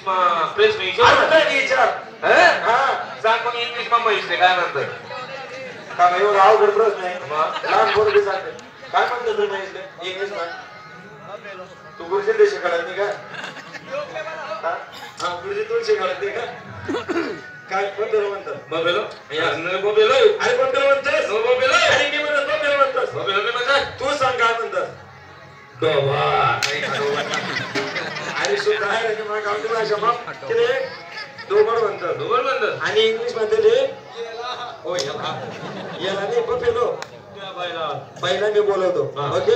प्रश्न विचार सांग मग इंग्लिश मग म्हैसले काय म्हणतात का एवढा अवघड प्रश्न आहे लहान पोरगी सांगते काय म्हणतात तुम्ही म्हैसले इंग्लिश मध्ये तू गुरुजी देश कळत नाही का गुरुजी तुळशी कळत नाही का काय कोणतं म्हणतात बबेलो बबेलो अरे कोणतं म्हणतोस बबेलो अरे मी म्हणत बबेलो म्हणतोस बबेलो मी म्हणतात तू सांग काय म्हणतात गवा अरे सुद्धा आहे रे मला गावठी भाषा मग ते दोबड म्हणतात आणि इंग्लिश मध्ये ओ याला नाही बबेलो पहिला मी बोलवतो ओके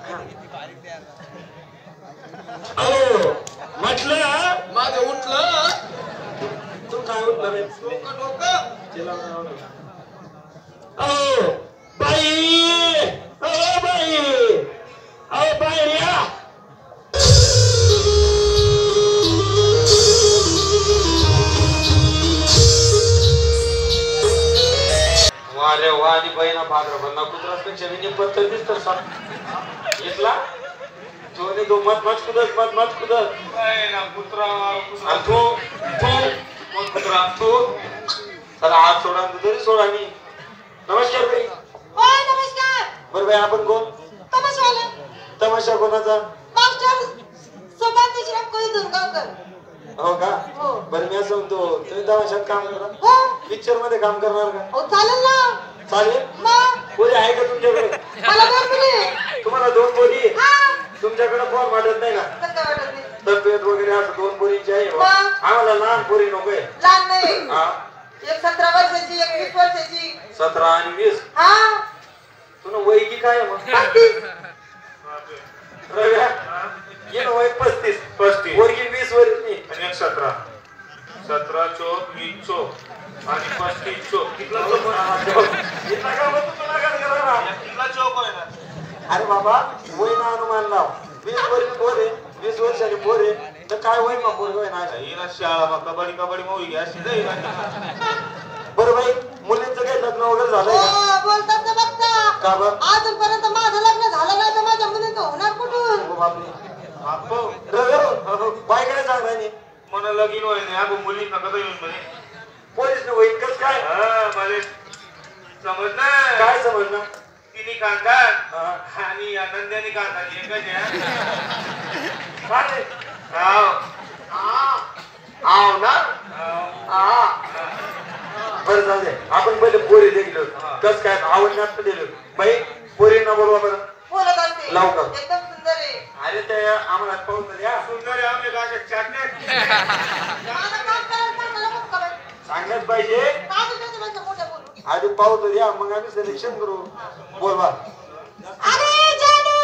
अहो म्हटलं माझं उठलं तू काय उठलं रे अहो बाई अहो बाई अहो बाई या वारे वा आणि बहिणा भाद्रपणा कुत्रापेक्षा मी पत्तर दिसत सांग घेतला जोने दो मत मत कुदत कुत्रा तू कुत्रा तू चला हात सोडा तरी सोडा मी नमस्कार बाई होय नमस्कार बरं बाई आपण कोण तमाशावाला तमाशा कोणाचा मास्टर सोबत विश्राम कोई दुर्गावकर हो का हो बरं मी असं म्हणतो तुम्ही तमाशात काम करा हो पिक्चर मध्ये काम करणार का हो चालेल ना चालेल मग कोणी आहे का तुमच्याकडे मला दोन मुली तुम्हाला दोन बोली हा तुमच्याकडे फोन वाटत नाही ना कसं वाटत नाही तब्येत वगैरे असं दोन बोलीची आहे बा. मग? आम्हाला लहान पोरी नकोय लहान नाही हा एक 17 वर्षाची एक 20 वर्षाची 17 आणि 20 हा तुला वय की काय मग 35 रव्या ये ना वय 35 पोरगी 20 वर्षाची आणि 17 चोक 20 चोक आणि 35 चोक कितला चोक इथला का मग तुम्हाला काय करा कितला चोक होय ना अरे बाबा वय ना अनुमान लाव 20 वर्ष पोरे 20 वर्षाचे पोरे तर काय वय मग पोरग होय ना हिला शाळा मग कबड्डी मोही घ्या अशी जाईल बरं बाई मुलींचं काही लग्न वगैरे झालंय का हो बोलतात ना बघता का बरं अजूनपर्यंत माझं लग्न झालं नाही तर माझ्या मुलीचं होणार कुठून हो बापरे रव्या बाय काय सांगताय नाही मला लगीन होईल नाही अगो मुलींना कसं येऊन म्हणे पोलीस न होईल कस काय मला समज ना काय समजणार तिने कांतात आणि आनंदाने कांतात एकच आहे आव ना बरं जाऊ दे आपण पहिले पोरी देखलो कस काय आवडण्यात दिलो बाई पोरींना बोलवा बरं बोलत असते लावू का? एकदम सुंदर आहे अरे ते आम्हाला पाहून द्या सुंदर आहे आम्ही काय चाटण्यात माझं काम करायला चांगलं नको का बाई? सांगण्यात पाहिजे काय बोलतो माझं मोठं बोलू आधी पाहतो द्या मग आम्ही सिलेक्शन करू बोलवा अरे जानू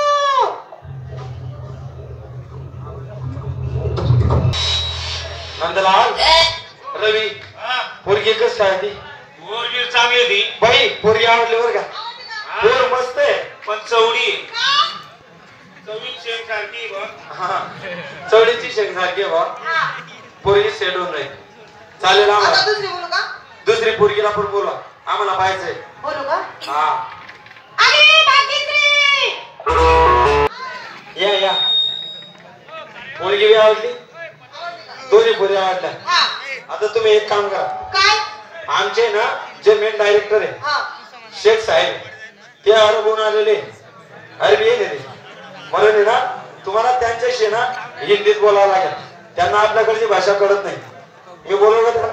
नंदलाल रवी पोरगी कस काय ती पोरगी चांगली ती बाई पोरगी आवडली बरं का पोर मस्त आहे पण चवडी चवीन शेक सारखी बघ हा चवडीची शेंग सारखी आहे बा हा पोरगी सेट होऊन नाही चालेल आता आम्हाला दुसरी बोलू का दुसरी पोरगीला पण बोलवा आम्हाला पाहायचंय बोलू का हा अरे भाग्यश्री या पोरगी बी आवडली दोन्ही पोरी आवडल्या हा आता तुम्ही एक काम करा काय आमचे ना जे मेन डायरेक्टर आहे हा शेख साहेब ते अरबून आलेले अरबी येणे म्हणून ना तुम्हाला त्यांच्याशी ना हिंदीत बोलावं लागेल त्यांना आपल्याकडची भाषा कळत नाही मी बोलवलं